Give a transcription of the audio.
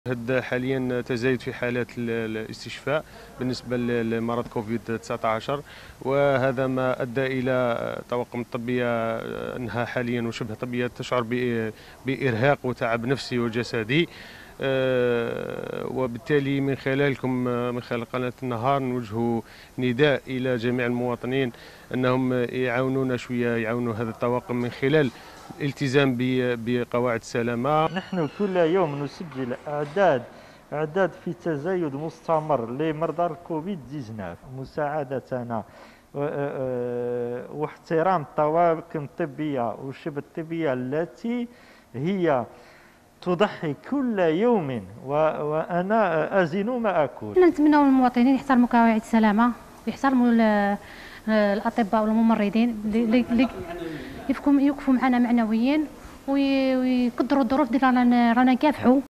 حاليا تزايد في حالات الاستشفاء بالنسبة لمرض كوفيد 19، وهذا ما أدى إلى طواقم الطبية أنها حاليا وشبه طبية تشعر بإرهاق وتعب نفسي وجسدي. وبالتالي من خلالكم من خلال قناة النهار نوجه نداء إلى جميع المواطنين أنهم يعاونونا شوية، يعاونوا هذا الطواقم من خلال الالتزام بقواعد السلامة. نحن كل يوم نسجل أعداد في تزايد مستمر لمرضى الكوفيد 19. مساعدتنا واحترام الطواقم الطبية والشبه الطبية التي هي تضحي كل يوم، وأنا أزن ما أكون. نتمنى من المواطنين يحترموا قواعد السلامة ويحترموا الأطباء والممرضين اللي يوقفوا معنا معنويا ويقدروا الظروف اللي رانا نكافحوا.